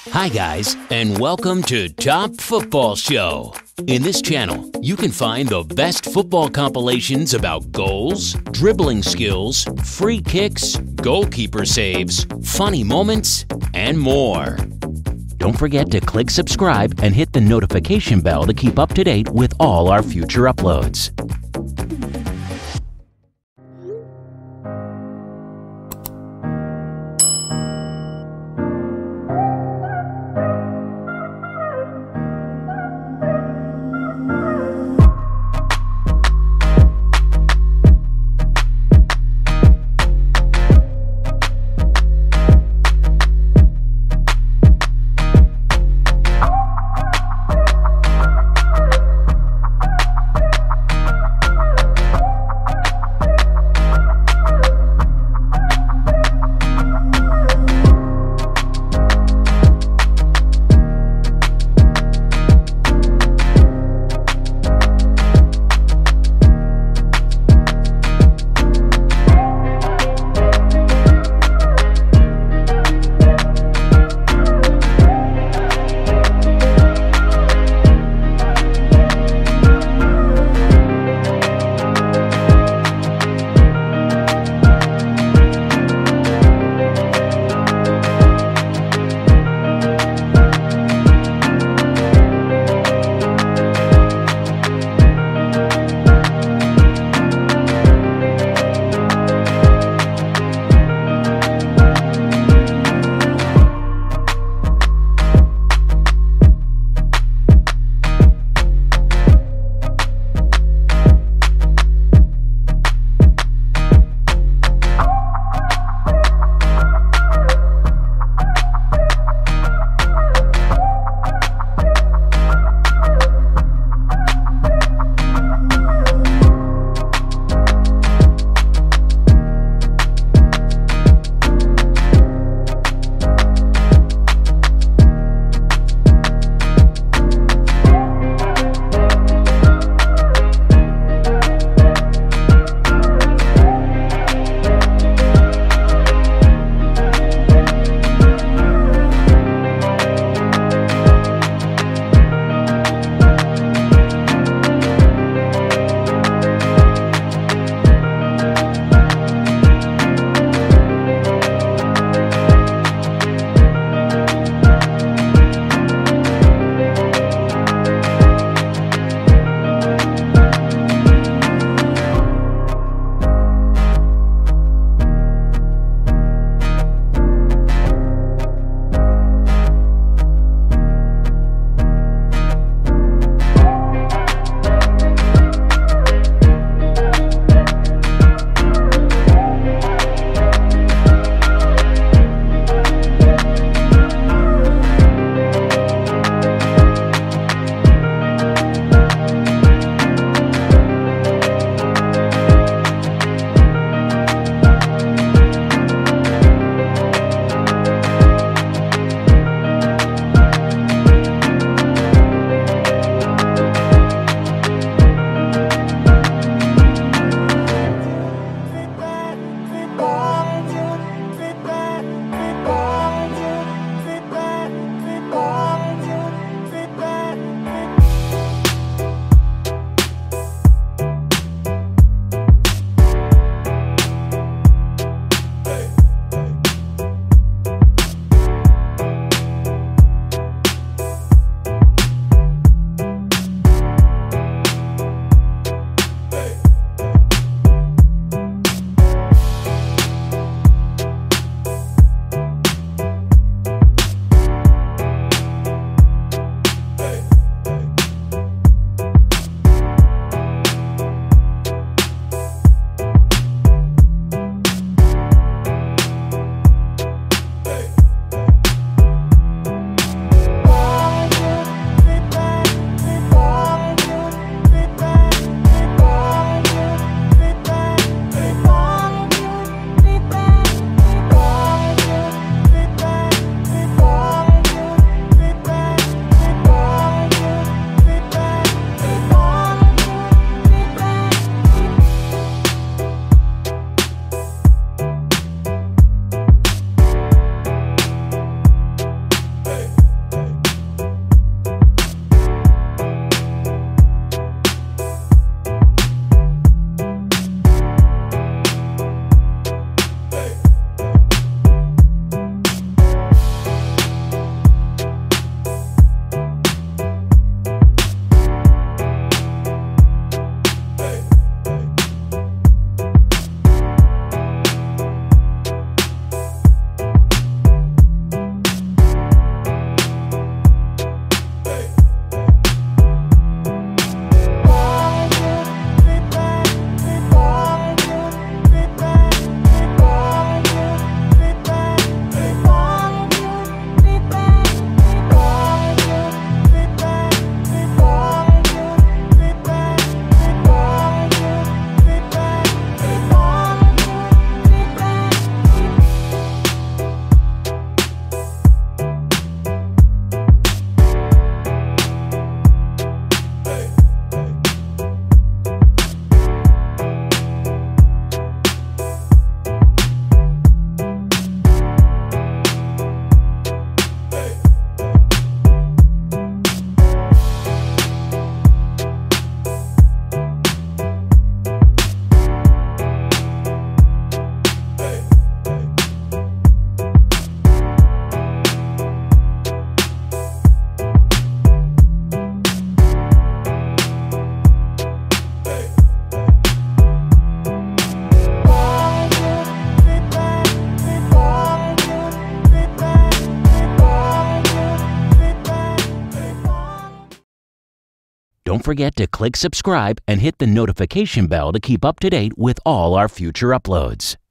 Hi guys, and welcome to Top Football Show. In this channel, you can find the best football compilations about goals, dribbling skills, free kicks, goalkeeper saves, funny moments, and more. Don't forget to click subscribe and hit the notification bell to keep up to date with all our future uploads. Don't forget to click subscribe and hit the notification bell to keep up to date with all our future uploads.